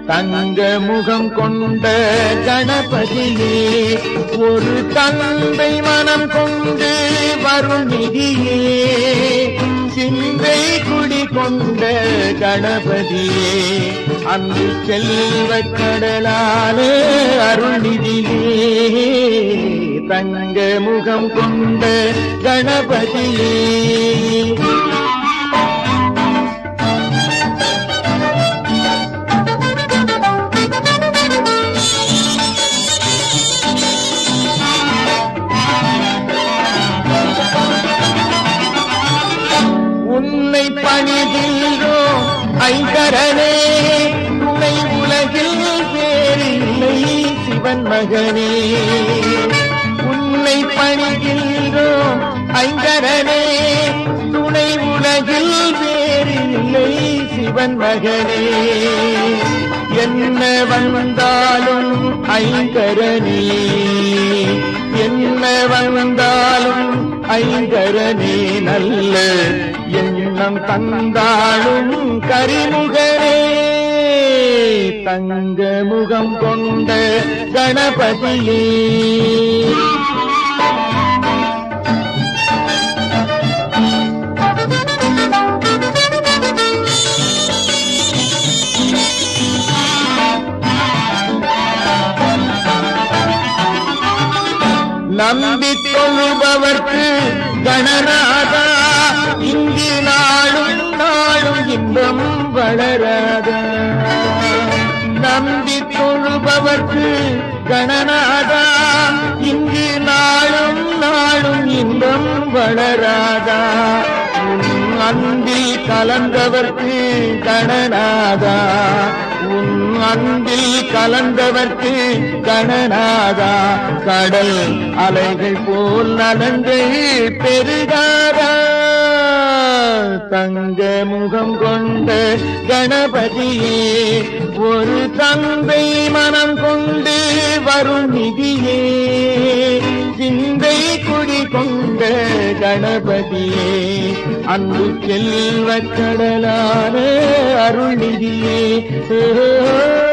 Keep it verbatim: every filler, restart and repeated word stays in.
தங்க முகம் கொண்ட கணபதியே, ஒரு தந்தை மனம் கொண்டு வரும் நிதியே, சிந்தை குடி கொண்ட கணபதியே, அன்பு செல்வ கடலான அருள்நிதியே, தங்க முகம் கொண்ட கணபதியே. உன்னை பணிகின்றோம் ஐங்கரனே, துணை உலகில் வேறில்லை சிவன் மகனே. உன்னை பணிகின்றோம் ஐங்கரனே, துணை உலகில் வேறில்லை சிவன் மகனே. என்ன வந்தாலும் ஐங்கரனே, என்ன வந்தாலும் ஐங்கரனே, நல்ல எண்ணம் தந்தாலும் கரிமுகரே, தங்க முகம் கொண்ட கணபதியே. நம்பி தொழுபவர்க்கு கணநாதா, இங்கு நாளும் நாளும் இன்பம் வளராதா. நம்பி தொழுபவர்க்கு கணநாதா, இங்கு நாளும் நாளும் இன்பம் வளராதா. உன் அன்பில் கலந்தவர்க்கு கணநாதா, உன் அன்பில் கலந்தவர்க்கு கணநாதா, கடல் அலைகள் போல் நலங்கள் பெருகாதா. தங்க முகம் கொண்ட கணபதியே, ஒரு தந்தை மனம் கொண்டு வரும் நிதியே, சிந்தை குடி கொண்ட கணபதியே, அன்பு செல்வ கடலான அருள்நிதியே.